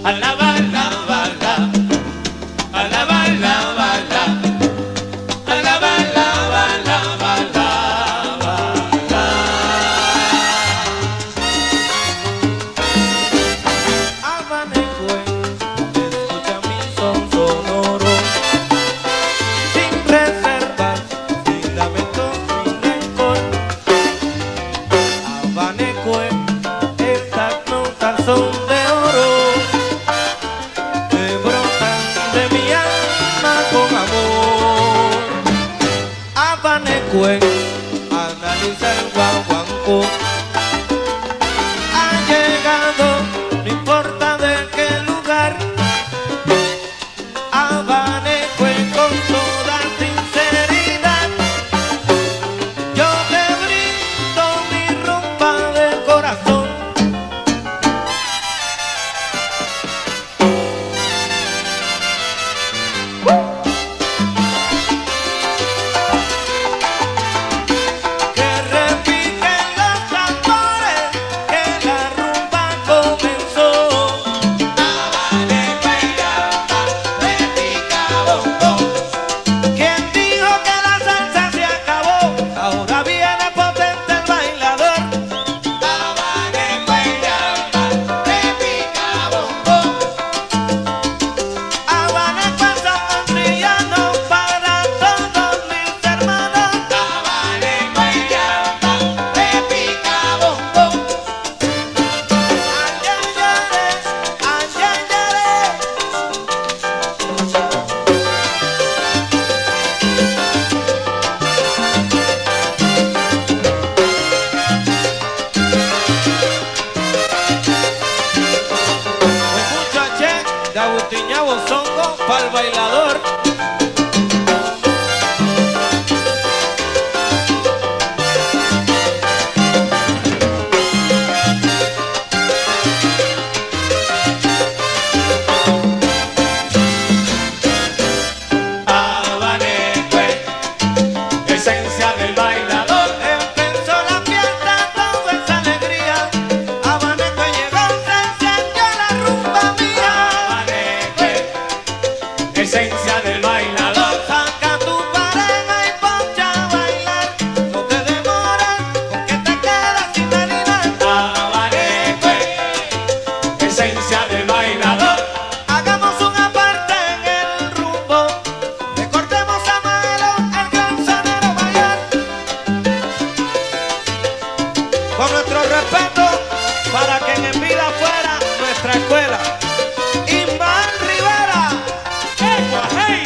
alaba, alaba, alaba, alaba, alaba, alaba, alaba, alaba, alaba, Abaneco, escucha mi son sonoro, sin reservas, sin lamentos, sin rencor. Abaneco, estas notas son de oro, que brotan de mi alma con amor. Abaneco, analiza el guaguancó. Ha llegado, no importa de qué lugar, Abaneco con toda sinceridad. Yo te brindo mi rumba de corazón. Que repiquen los tambores, que la rumba comenzó. Abaneco y alaba, repica bongo. ¿Quién dijo que la salsa se acabó? Ahora viene potente el bailador. Abaneco y alaba, repica bongo. Abaneco es antillano para todos mis hermanos. Abaneco y alaba, repica bongo. Ayayare, ayayare. Un muchaché de Agustín Bozongo para el bailador. Abaneco, esencia del bailador. Empezó la fiesta, todo es alegría. Abaneco llegó, se encendió la rumba mía. Abaneco, esencia del bailador. Saca tu pareja y poncha a bailar. No te demores, porque te quedas sin bailar. Abaneco, esencia del bailador. Hagamos una parte en el rumbo. Recordemos a Maelo, el gran sonero mayor. Con nuestro respeto para quien en vida fuera nuestra escuela. Iván Rivera. ¡Hey!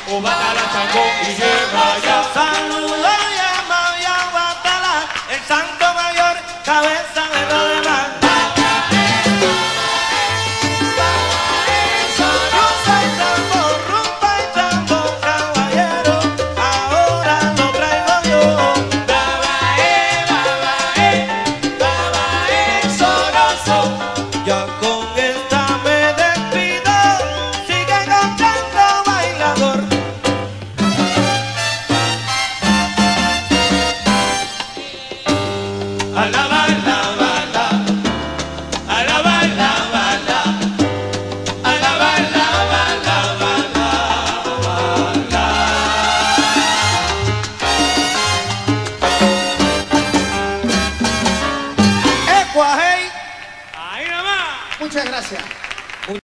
o bátala chango y llega ya. Saludo llama y aguatala, el santo mayor, cabeza de lo demás. Yo soy tambor, rumba y tambor, caballero, ahora lo traigo yo. Sabroso. Ya con esta me despido, sigue cantando bailador. A la bala, bala, a la bala, bala, a la bala, bala, bala, bala. Ecuajei. Ahí nomás. Muchas gracias.